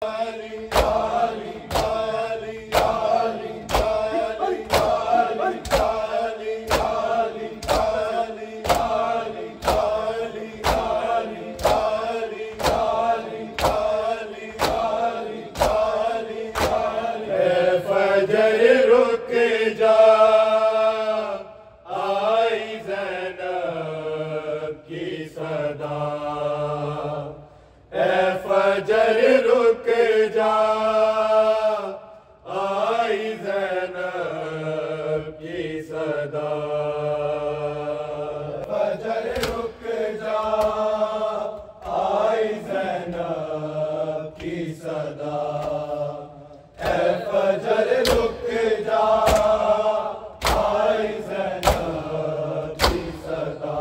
फजर रुक जा, आई ज़ैनब की सदा। फजर रुक जा, आई ज़ैनब की सदा। फजर रुक जा, आई ज़ैनब की सदा।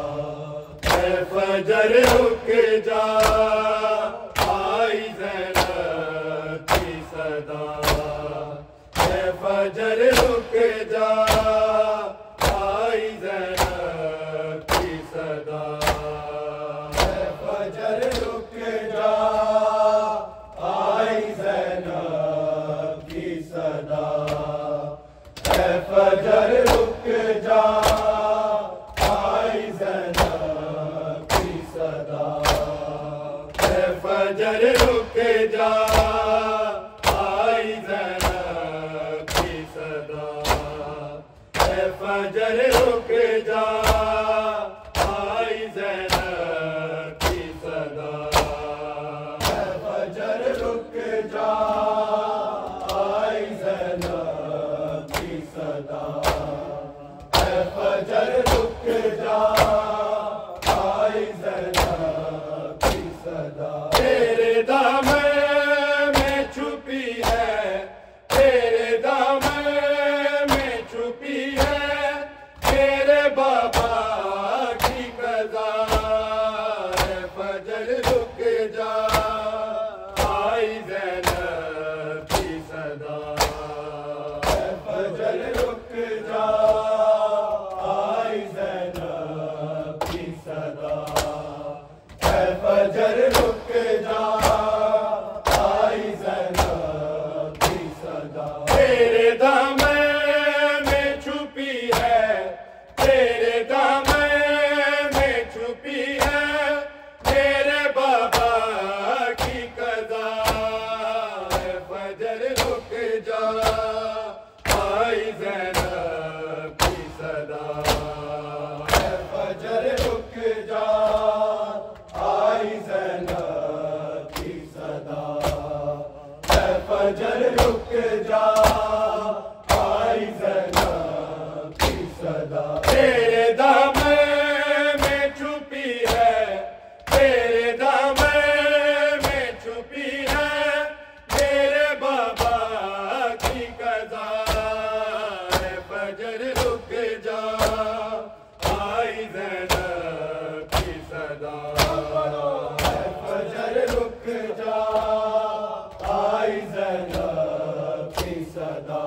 फजर रुक जा, फजर रुक जा, आई ज़ैनब की सदा। फजर रुक जा, आई ज़ैनब की सदा। फजर रुक जा, आई ज़ैनब की सदा। फजर रुक जा, फजर रुक जा, आई ज़ैनब की सदा। फजर रुक जा, आई ज़ैनब की सदा। फजर रुक जा, आई ज़ैनब की सदा। तेरे दामन में छुपी है, तेरे दामन में छुपी है बाबा की कज़ा। फजर रुक जा, आई ज़ैनब की सदा। फजर रुक जा, आई ज़ैनब की सदा। फजर रुक जा, आई ज़ैनब की सदा। तेरे दामन में छुपी है, तेरे दामन में छुपी है मेरे बाबा की कज़ा। फजर रुक जा, आई ज़ैनब की सदा। फजर रुक जा, आई ज़ैनब की सदा। फजर रुक जा, आई ज़ैनब की सदा। तेरे दामन में छुपी है, तेरे दामन में छुपी है मेरे बाबा की कज़ा। फजर रुक जा, आई ज़ैनब की सदा। फजर रुक जा, आई ज़ैनब की सदा।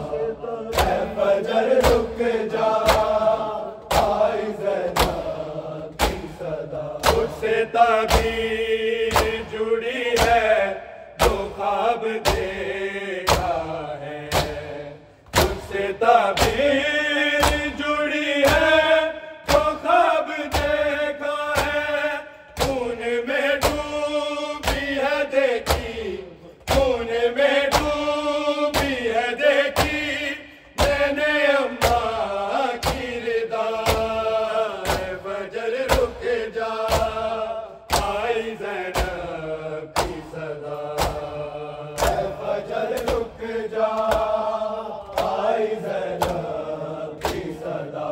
फजर रुक जा, आई ज़ैनब की सदा। उससे ताबीर जुड़ी है, जो ख्वाब देखा है। उससे ताबीर जुड़ी है, जो ख्वाब देखा है। खून में डूबी है देखी, खून में डूबी है देखी मैंने अम्मा की रिदा। फजर रुक जा, आई ज़ैनब की सदा। फजर रुक जा, आई ज़ैनब की सदा।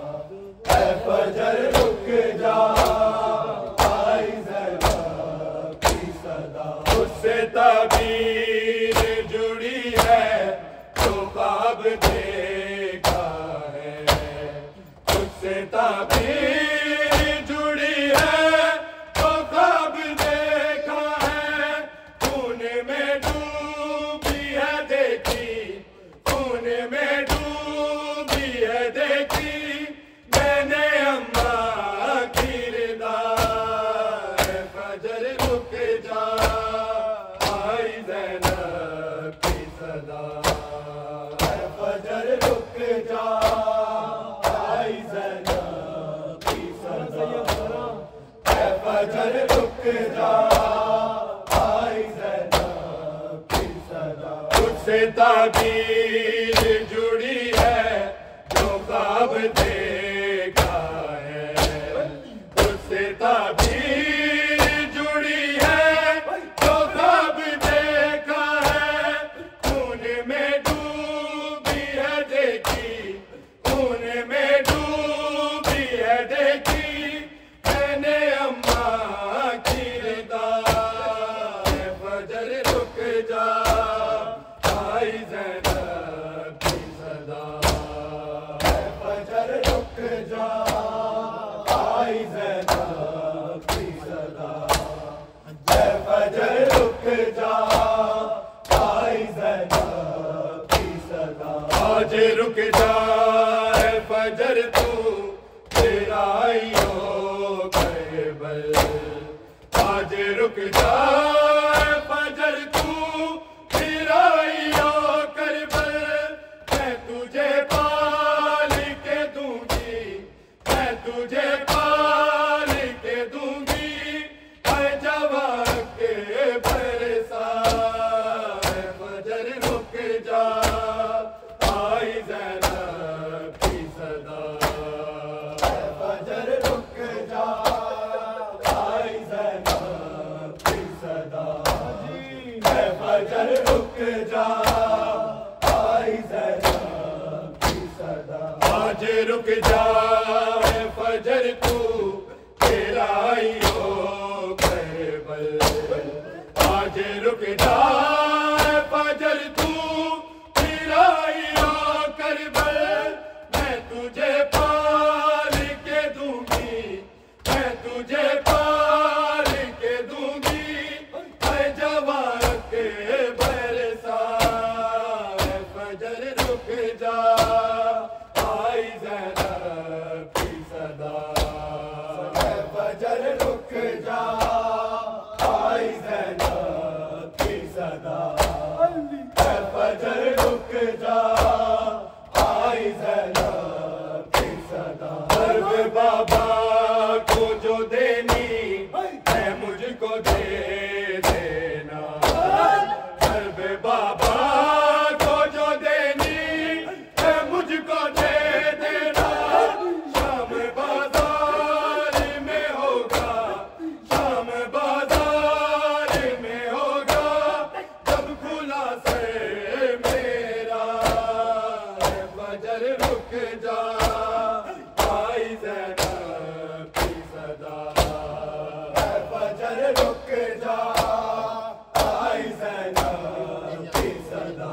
फजर रुक जा, आई ज़ैनब की सदा। उससे ताबीर जुड़ी है, जो ख्वाब देखा है। उससे ताबीर जुड़ी है, जो ख्वाब देखा है। खून में डूबी है देखी, खून में डूबी है देखी मैंने अम्मा की रिदा। फजर रुक जा, सदा। फजर रुक जा आई ज़ैनब की सदा। फजर रुक जा आई ज़ैनब की सदा। तुझसे ताबीर जुड़ी है जो ख्वाब देखा है। तुझसे ताबीर जुड़ी है जो ख्वाब देखा है। खून में डूबी है देखी, खून में डूबी है देखी मैंने अम्मा की रिदा। फजर रुक जा आई ज़ैनब की सदा। फजर रुक जा आई ज़ैनब की सदा। फजर रुक जा आई ज़ैनब की सदा। आज रुक जा फजर तू तेरा आइयो करबल। आज रुक जा फजर तू तेरा आइयो करबल। मैं तुझे पाल के दूंगी, मैं तुझे पाल के दूंगी है जवान के बरसा। फजर रुक जा आई ज़ैनब की सदा। फजर रुक जा आई ज़ैनब की सदा। फजर रुक जा आई ज़ैनब की सदा। आज रुक जा फजर तू तेरा आइयो करबल। आज रुक जा फजर तू तेरा आइयो करबल। मैं तुझे पाल के दूंगी, मैं तुझे पाल के दूंगी है जवान के बरसा। फजर रुक जा आई ज़ैनब की सदा। फजर रुक जा आई ज़ैनब की सदा। फजर रुक जा आई ज़ैनब की सदा। दर्द बाबा को जो देनी है मुझको दे देना। दर्द बाबा को जो देनी है मुझको दे देना। शाम बाजार में होगा, शाम बाजार में होगा जब खुला से मेरा। फजर रुक जा आई ज़ैनब की सदा। फजर रुक जा आई ज़ैनब की सदा।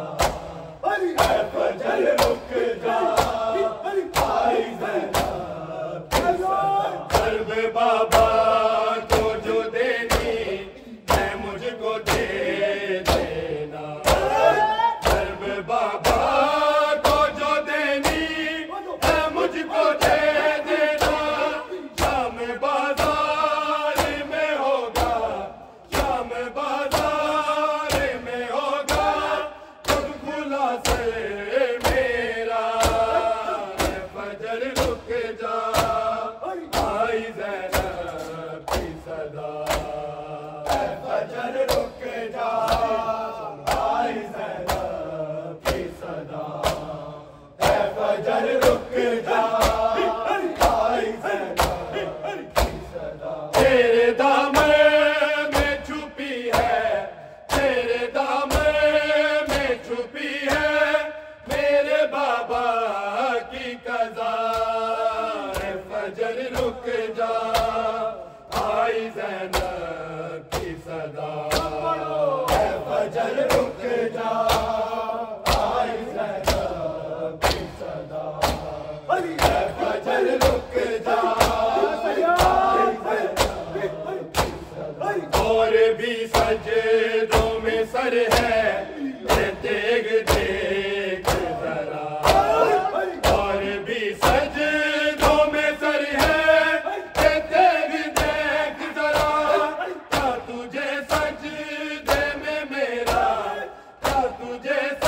फजर रुक जा आई ज़ैनब की सदा। दर्द बाबा को जो देनी है मुझको दे देना। दर्द बाबा को जो देनी है मुझको दे देना। शाम बाजार में होगा, शाम बाजार में होगा जब खुला से मेरा। फजर रुक जा आई ज़ैनब की सदा। फजर रुक जा आई ज़ैनब की सदा। फजर रुक जा आई ज़ैनब की सदा। तेरे दामन में छुपी है, तेरे दामन में छुपी है मेरे बाबा की कज़ा। फजर रुक जा आई ज़ैनब की सदा। फजर रुक जा आई ज़ैनब की सदा। फजर रुक जा और भी सजदों में सर है देख देख जरा। और भी सजदों में सर है देख देख जरा। क्या तुझे सजदे में मेरा, क्या तुझे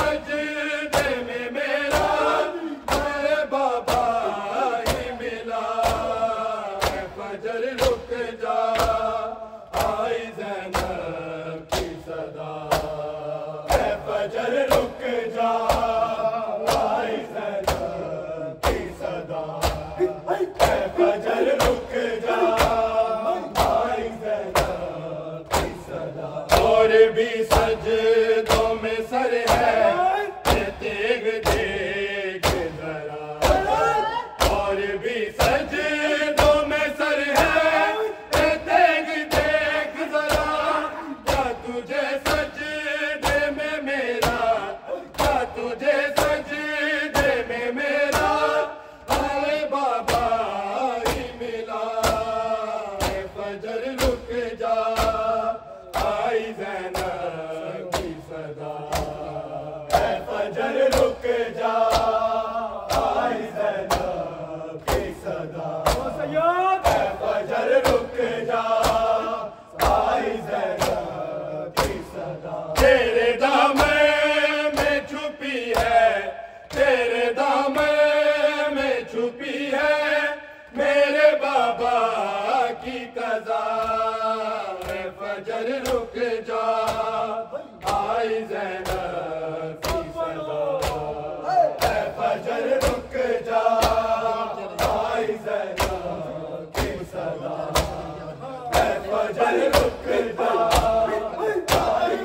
सदा। ऐ फजर रुक जा आई ज़ैनब की सदा। ऐ फजर रुक जा आई ज़ैनब की सदा। और भी सजदों में सर है ये तेग देख जरा। और भी सजदों में सर है ये तेग देख जरा। क्या तुझे सजदे में मेरा, क्या तुझे सजदे में मेरा आए बाबा ही मिला। ऐ फजर रुक जा आई ज़ैनब की सदा। ऐ फजर रुक जा आई ज़ैनब की सदा। ऐ फजर रुक जा आई ज़ैनब की सदा। तेरे दामन में छुपी है, तेरे दामन में छुपी है मेरे बाबा की कज़ा। ऐ फजर रुक जा आई ज़ैनब की सदा। ऐ फजर रुक जा आई ज़ैनब की सदा। ऐ फजर रुक जा आई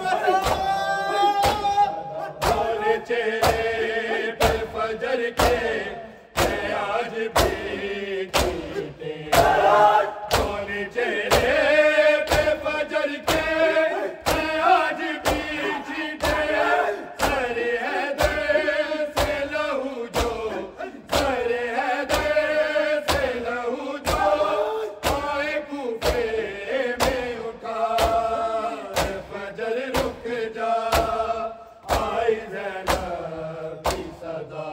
दोनों चेहरे पे फजर के हैं आज भी छींटे। दोनों चेहरे पे फजर के हैं आज भी छींटे। सर हैदर से लहू जो, सर हैदर से लहू जो आए कूफे में उठा। ऐ फजर रुक जा आई ज़ैनब की सदा।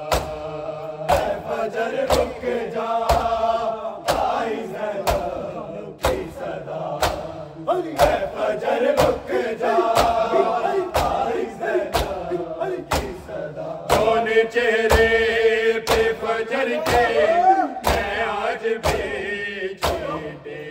ऐ फजर रुक जा आई ज़ैनब की सदा। ऐ फजर रुक जा आई ज़ैनब की सदा। दोनों चेहरे पे फजर के हैं आज भी छींटे।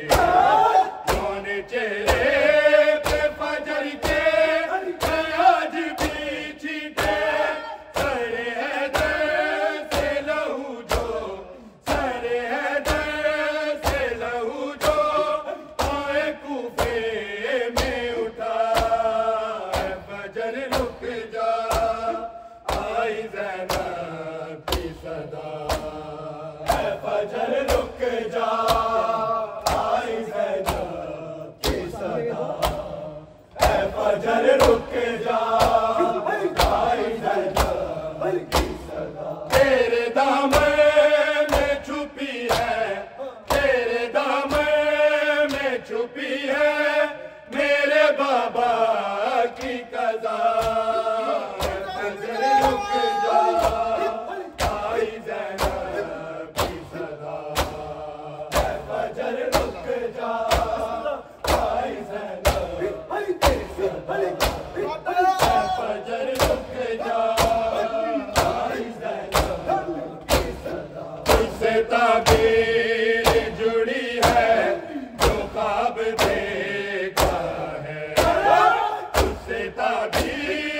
दोनों चेहरे पे फजर के हैं आज भी छींटे। सर हैदर से लहू जो, सर हैदर से लहू जो आए कूफे में उठा। ऐ फजर रुक जा आई ज़ैनब की सदा। ऐ फजर रुक जा आई ज़ैनब की सदा। ऐ फजर रुक जा आई ज़ैनब की सदा। तेरे दामन में छुपी है, तेरे दामन में छुपी है मेरे बाबा की कज़ा। ऐ फजर रुक जा आई ज़ैनब की सदा। ऐ फजर रुक जा आई ज़ैनब की सदा। ऐ फजर रुक जा आई ज़ैनब की सदा। तुझसे ताबीर जुड़ी है जो ख्वाब देखा है। तुझसे ताबीर